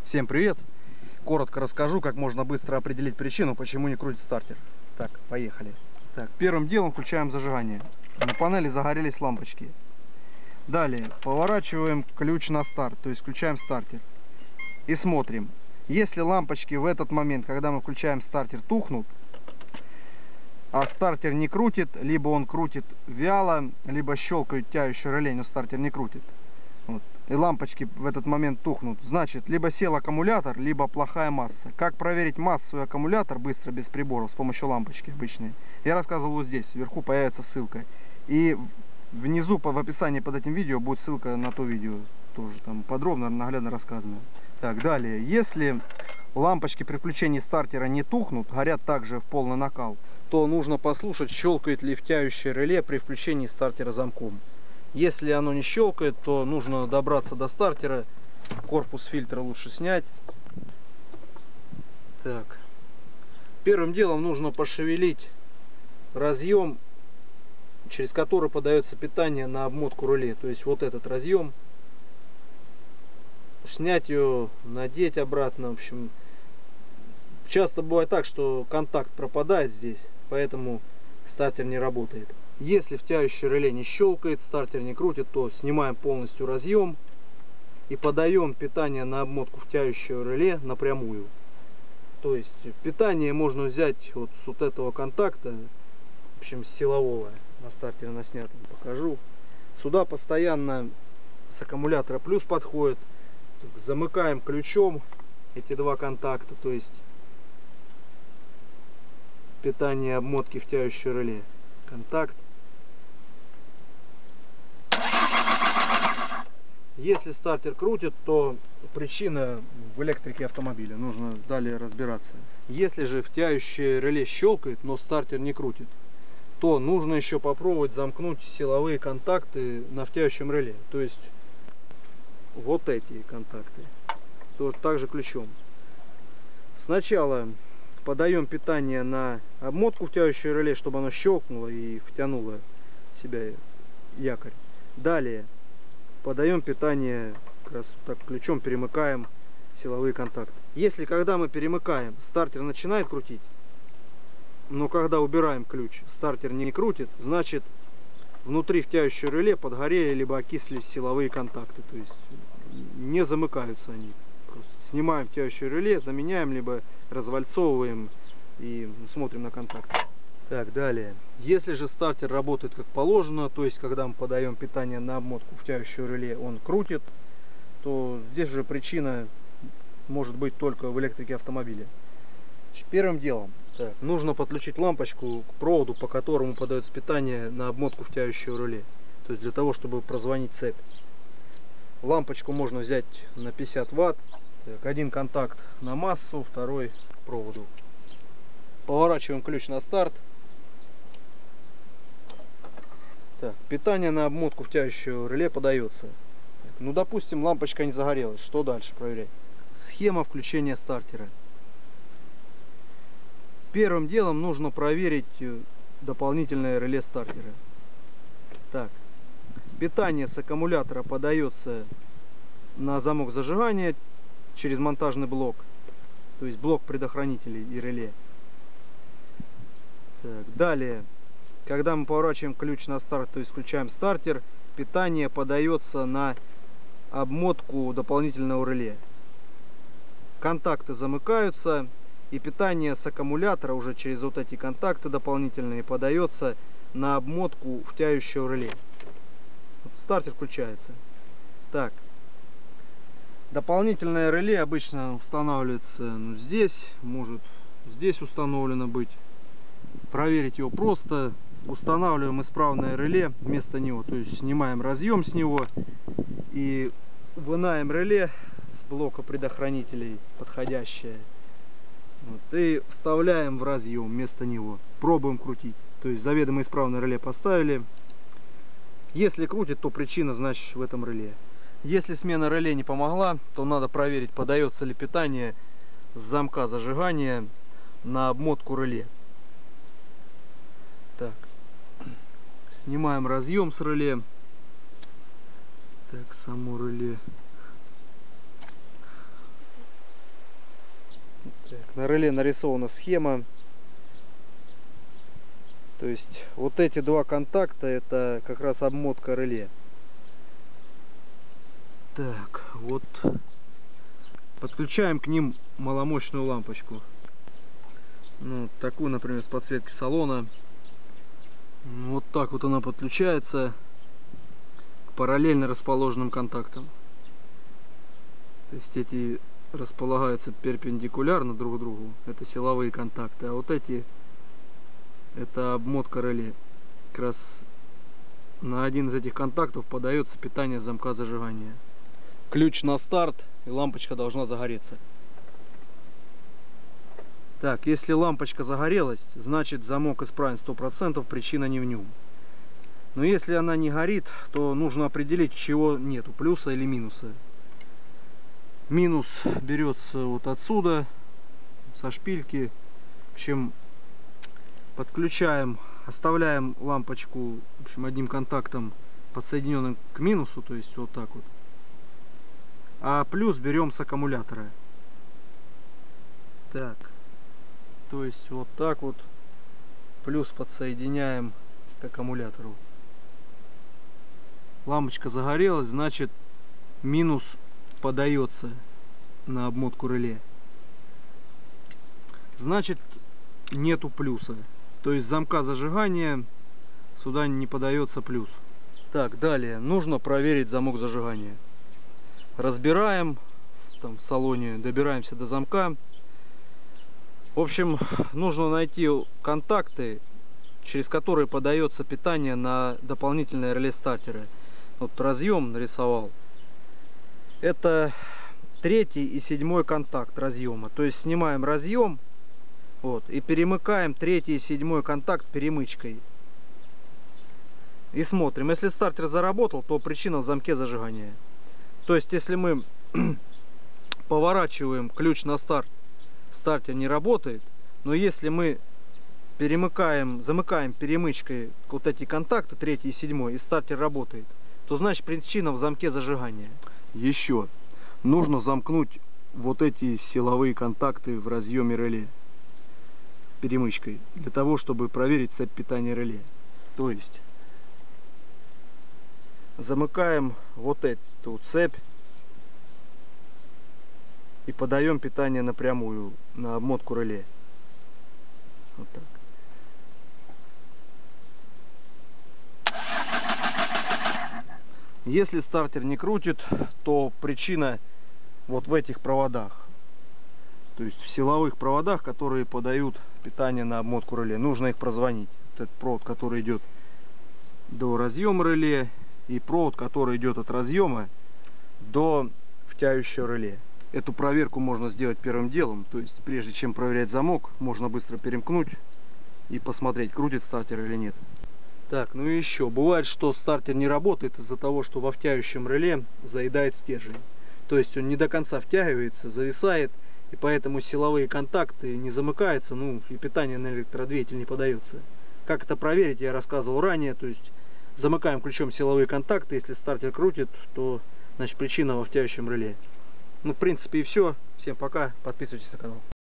Всем привет! Коротко расскажу, как можно быстро определить причину, почему не крутит стартер. Так, поехали. Так, первым делом включаем зажигание. На панели загорелись лампочки. Далее поворачиваем ключ на старт, то есть включаем стартер. И смотрим. Если лампочки в этот момент, когда мы включаем стартер, тухнут, а стартер не крутит, либо он крутит вяло, либо щелкает тяющее реле, но стартер не крутит. Вот. И лампочки в этот момент тухнут. Значит, либо сел аккумулятор, либо плохая масса. Как проверить массу и аккумулятор быстро, без приборов, с помощью лампочки обычной, я рассказывал вот здесь. Вверху появится ссылка. И внизу в описании под этим видео будет ссылка на то видео. Тоже там подробно, наглядно рассказано. Так, далее. Если лампочки при включении стартера не тухнут, горят также в полный накал, то нужно послушать, щелкает ли втяющее реле при включении стартера замком. Если оно не щелкает, то нужно добраться до стартера. Корпус фильтра лучше снять. Так. Первым делом нужно пошевелить разъем, через который подается питание на обмотку реле. То есть вот этот разъем. Снять ее, надеть обратно. В общем, часто бывает так, что контакт пропадает здесь, поэтому стартер не работает. Если втяющее реле не щелкает, стартер не крутит, то снимаем полностью разъем и подаем питание на обмотку втяющего реле напрямую. То есть питание можно взять вот с вот этого контакта, в общем, с силового. На стартере на снятом покажу. Сюда постоянно с аккумулятора плюс подходит. Замыкаем ключом эти два контакта, то есть питание обмотки втяющего реле. Контакт. Если стартер крутит, то причина в электрике автомобиля. Нужно далее разбираться. Если же втяющее реле щелкает, но стартер не крутит, то нужно еще попробовать замкнуть силовые контакты на втяющем реле. То есть вот эти контакты. Тоже также ключом. Сначала подаем питание на обмотку втяющего реле, чтобы оно щелкнуло и втянуло в себя якорь. Далее подаем питание, как раз так ключом перемыкаем силовые контакты. Если когда мы перемыкаем, стартер начинает крутить, но когда убираем ключ, стартер не крутит, значит внутри втяющего реле подгорели либо окислились силовые контакты. То есть не замыкаются они. Просто снимаем втяющее реле, заменяем, либо развальцовываем и смотрим на контакты. Так, далее. Если же стартер работает как положено, то есть когда мы подаем питание на обмотку втяющего реле, он крутит, то здесь же причина может быть только в электрике автомобиля. Первым делом нужно подключить лампочку к проводу, по которому подается питание на обмотку втяющего реле. То есть для того, чтобы прозвонить цепь. Лампочку можно взять на 50 Вт. Так, один контакт на массу, второй к проводу. Поворачиваем ключ на старт. Так, питание на обмотку втяющего реле подается. Так, ну, допустим, лампочка не загорелась. Что дальше проверять? Схема включения стартера. Первым делом нужно проверить дополнительное реле стартера. Так, питание с аккумулятора подается на замок зажигания через монтажный блок, то есть блок предохранителей и реле. Так, далее, когда мы поворачиваем ключ на старт, то есть включаем стартер, питание подается на обмотку дополнительного реле. Контакты замыкаются, и питание с аккумулятора уже через вот эти контакты дополнительные подается на обмотку втяющего реле. Вот стартер включается. Так, дополнительное реле обычно устанавливается здесь, может здесь установлено быть. Проверить его просто. Устанавливаем исправное реле вместо него, то есть снимаем разъем с него и вынаем реле с блока предохранителей подходящее. Вот, и вставляем в разъем вместо него. Пробуем крутить. То есть заведомо исправное реле поставили. Если крутит, то причина, значит, в этом реле. Если смена реле не помогла, то надо проверить, подается ли питание с замка зажигания на обмотку реле. Так, снимаем разъем с реле. Так, само реле. на реле нарисована схема. То есть вот эти два контакта — это как раз обмотка реле. Так, вот подключаем к ним маломощную лампочку. Ну, такую, например, с подсветки салона. Вот так вот она подключается к параллельно расположенным контактам. То есть эти располагаются перпендикулярно друг другу. Это силовые контакты. А вот эти — это обмотка реле. Как раз на один из этих контактов подается питание замка зажигания. Ключ на старт, и лампочка должна загореться. Так, если лампочка загорелась, значит замок исправен 100%, причина не в нем. Но если она не горит, то нужно определить, чего нету, плюса или минуса. Минус берется вот отсюда, со шпильки. В общем, подключаем, оставляем лампочку, в общем, одним контактом подсоединенным к минусу, то есть вот так вот. А плюс берем с аккумулятора. Так, то есть вот так вот плюс подсоединяем к аккумулятору. Лампочка загорелась, значит минус подается на обмотку реле. Значит нету плюса. То есть замка зажигания сюда не подается плюс. Так, далее нужно проверить замок зажигания. Разбираем там в салоне, добираемся до замка. В общем, нужно найти контакты, через которые подается питание на дополнительные реле стартеры. Вот разъем нарисовал. Это 3-й и 7-й контакт разъема. То есть снимаем разъем, вот, и перемыкаем 3-й и 7-й контакт перемычкой. И смотрим. Если стартер заработал, то причина в замке зажигания. То есть, если мы поворачиваем ключ на старт, стартер не работает. Но если мы замыкаем перемычкой вот эти контакты, 3-й и 7-й, и стартер работает, то значит причина в замке зажигания. Еще нужно замкнуть вот эти силовые контакты в разъеме реле перемычкой, для того, чтобы проверить цепь питания реле. То есть замыкаем вот эту цепь и подаем питание напрямую на обмотку реле. Вот так. Если стартер не крутит, то причина вот в этих проводах. То есть в силовых проводах, которые подают питание на обмотку реле. Нужно их прозвонить. Вот этот провод, который идет до разъема реле, и провод, который идет от разъема до втяющего реле. Эту проверку можно сделать первым делом. То есть прежде чем проверять замок, можно быстро перемкнуть и посмотреть, крутит стартер или нет. Так, ну и еще. Бывает, что стартер не работает из-за того, что во втяющем реле заедает стержень. То есть он не до конца втягивается, зависает, и поэтому силовые контакты не замыкаются, ну и питание на электродвигатель не подается. Как это проверить, я рассказывал ранее. То есть замыкаем ключом силовые контакты. Если стартер крутит, то значит причина во втяющем реле. Ну, в принципе, и все. Всем пока. Подписывайтесь на канал.